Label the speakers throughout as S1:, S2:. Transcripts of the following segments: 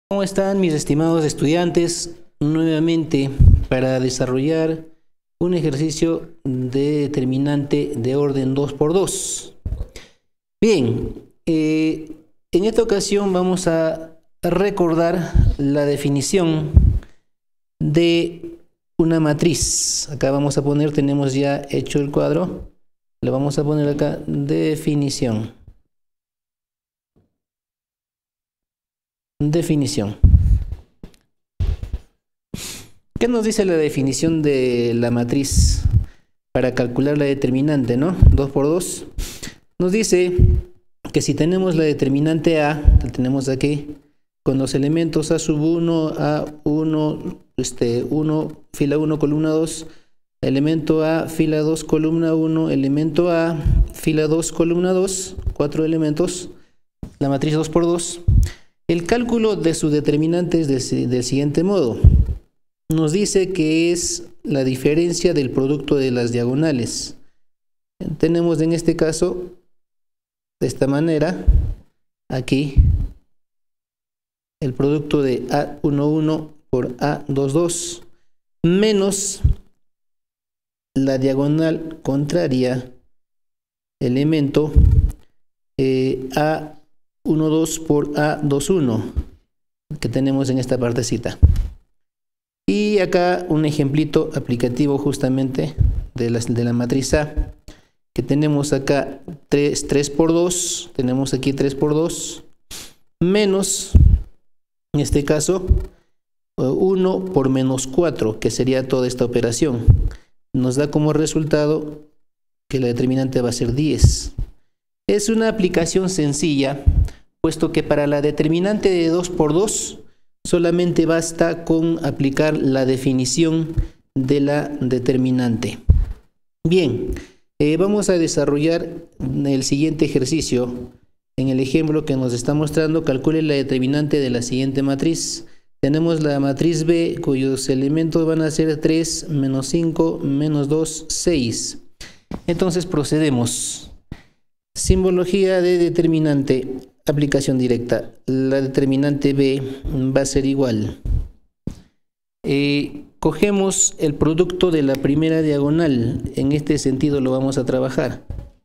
S1: ¿Cómo están mis estimados estudiantes? Nuevamente para desarrollar un ejercicio de determinante de orden 2 por 2. Bien, en esta ocasión vamos a recordar la definición de una matriz. Acá vamos a poner, tenemos ya hecho el cuadro, le vamos a poner acá definición. Definición. ¿Qué nos dice la definición de la matriz para calcular la determinante, ¿no? 2 por 2. Nos dice que si tenemos la determinante A, la tenemos aquí, con los elementos A sub 1, A1, 1, fila 1, columna 2, elemento A, fila 2, columna 1, elemento A, fila 2, columna 2, 4 elementos, la matriz 2 por 2. El cálculo de su determinante es del siguiente modo. Nos dice que es la diferencia del producto de las diagonales. Tenemos en este caso, de esta manera, aquí, el producto de A11 por A22 menos la diagonal contraria, elemento A12 por A21 que tenemos en esta partecita. Y acá un ejemplito aplicativo justamente de la matriz A, que tenemos acá 3 por 2, tenemos aquí 3 por 2, menos, en este caso, 1 por menos 4, que sería toda esta operación. Nos da como resultado que la determinante va a ser 10. Es una aplicación sencilla, puesto que para la determinante de 2 por 2, solamente basta con aplicar la definición de la determinante. Bien, vamos a desarrollar el siguiente ejercicio. En el ejemplo que nos está mostrando, calcule la determinante de la siguiente matriz. Tenemos la matriz B, cuyos elementos van a ser 3, menos 5, menos 2, 6. Entonces procedemos. Simbología de determinante. Aplicación directa. La determinante B va a ser igual. Cogemos el producto de la primera diagonal. En este sentido lo vamos a trabajar.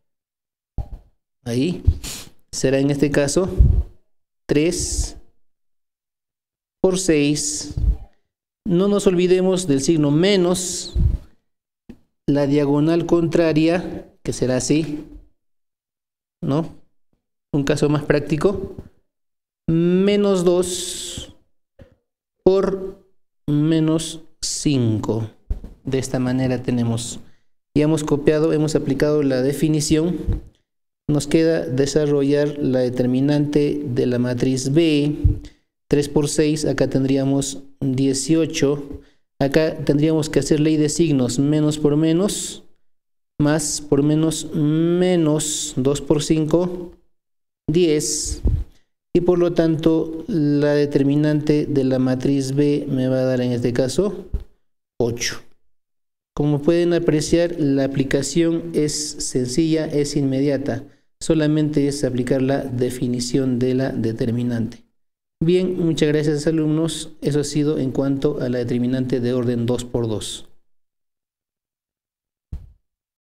S1: Ahí. Será en este caso 3 por 6. No nos olvidemos del signo menos la diagonal contraria, que será así, ¿no? Un caso más práctico, menos 2 por menos 5. De esta manera tenemos, ya hemos copiado, hemos aplicado la definición. Nos queda desarrollar la determinante de la matriz B. 3 por 6, acá tendríamos 18. Acá tendríamos que hacer ley de signos, menos por menos, más por menos, menos 2 por 5, 10, y por lo tanto la determinante de la matriz B me va a dar en este caso 8. Como pueden apreciar, la aplicación es sencilla, es inmediata, solamente es aplicar la definición de la determinante. Bien, muchas gracias alumnos, eso ha sido en cuanto a la determinante de orden 2 por 2.